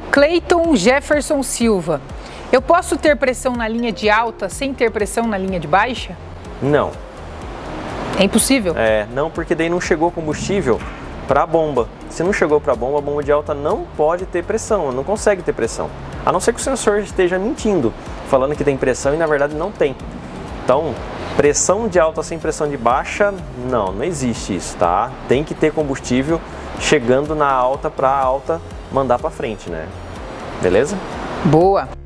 Cleiton Jefferson Silva. Eu posso ter pressão na linha de alta sem ter pressão na linha de baixa? Não. É impossível? Não, porque daí não chegou combustível para a bomba. Se não chegou para a bomba de alta não pode ter pressão, não consegue ter pressão. A não ser que o sensor esteja mentindo, falando que tem pressão e na verdade não tem. Então, pressão de alta sem pressão de baixa, não existe isso, tá? Tem que ter combustível chegando na alta para a alta mandar para frente, né? Beleza? Boa!